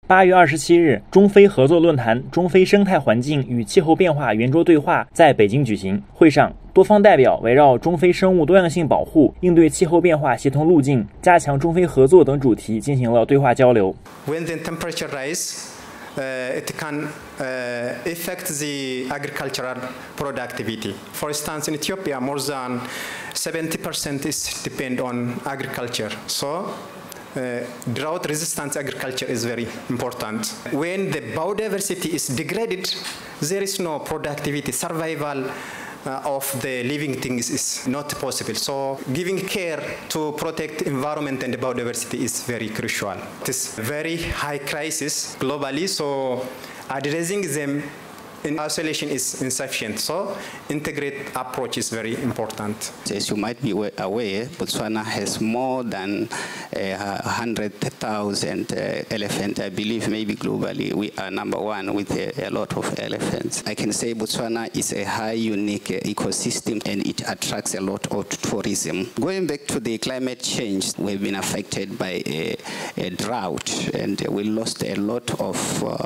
8月27日，中非合作论坛“中非生态环境与气候变化圆桌对话”在北京举行。会上，多方代表围绕中非生物多样性保护、应对气候变化协同路径、加强中非合作等主题进行了对话交流。 When the temperature rise, it can affect the agricultural productivity. For instance, in Ethiopia, more than 70% is depend on agriculture. So, drought-resistant agriculture is very important. When the biodiversity is degraded, there is no productivity, survival of the living things is not possible. So giving care to protect environment and biodiversity is very crucial. It is a very high crisis globally, so addressing them in isolation is insufficient. So integrated approach is very important. As you might be aware, Botswana has more than 100,000 elephants. I believe maybe globally we are number one with a lot of elephants. I can say Botswana is a high unique ecosystem and it attracts a lot of tourism. Going back to the climate change, we've been affected by a drought and we lost a lot of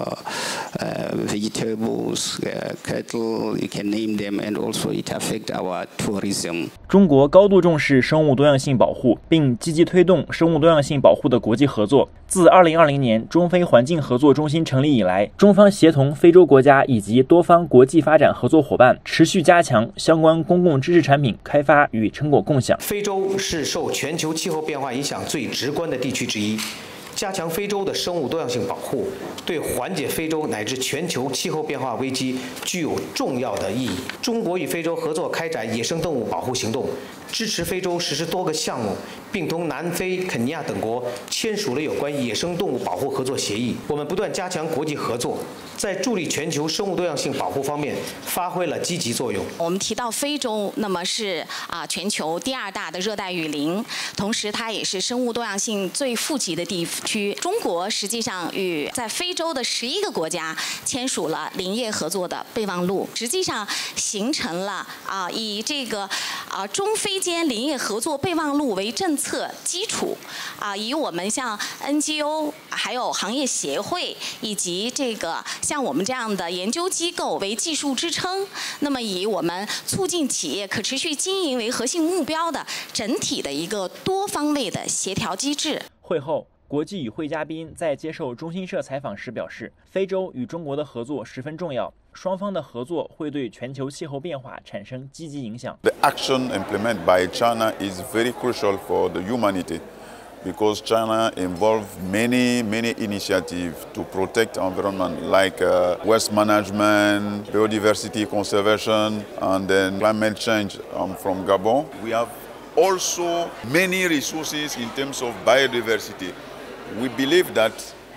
vegetables, cattle, you can name them, and also it affects our tourism. 中国高度重视生物多样性保护，并积极推动生物多样性保护的国际合作。自2020年中非环境合作中心成立以来，中方协同非洲国家以及多方国际发展合作伙伴，持续加强相关公共知识产品开发与成果共享。 非洲是受全球气候变化影响最直观的地区之一。加强非洲的生物多样性保护，对缓解非洲乃至全球气候变化危机具有重要的意义。中国与非洲合作开展野生动物保护行动，支持非洲实施多个项目，并同南非、肯尼亚等国签署了有关野生动物保护合作协议。我们不断加强国际合作，在助力全球生物多样性保护方面发挥了积极作用。 我们提到非洲，那么是全球第2大的热带雨林，同时它也是生物多样性最富集的地区。中国实际上与在非洲的11个国家签署了林业合作的备忘录，实际上形成了以这个中非间林业合作备忘录为政策基础，以我们像 NGO 还有行业协会以及这个像我们这样的研究机构为技术支撑，那么以我们促进企业可持续经营为核心目标的整体的一个多方位的协调机制。 会后，国际与会嘉宾在接受中新社采访时表示，非洲与中国的合作十分重要，双方的合作会对全球气候变化产生积极影响。 The action implemented by China is very crucial for the humanity because China involved many initiatives to protect environment like waste management, biodiversity conservation, and then climate change. From Gabon, we have also many resources in terms of biodiversity. We believe that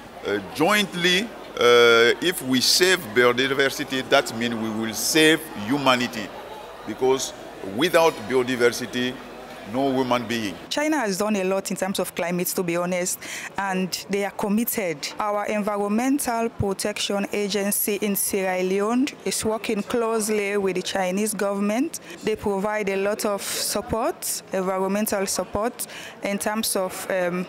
jointly, if we save biodiversity, that means we will save humanity, because without biodiversity, no human being. China has done a lot in terms of climate, to be honest, and they are committed. Our Environmental Protection Agency in Sierra Leone is working closely with the Chinese government. They provide a lot of support, environmental support, in terms of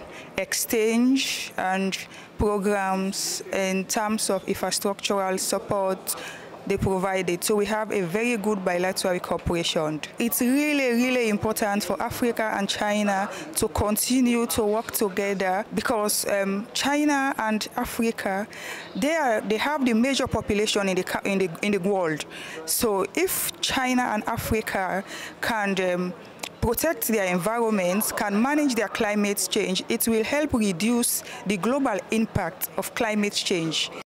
exchange and programs, in terms of infrastructural support. They provide it. So we have a very good bilateral cooperation. It's really important for Africa and China to continue to work together because China and Africa, they have the major population in the world. So if China and Africa can protect their environments, can manage their climate change, it will help reduce the global impact of climate change.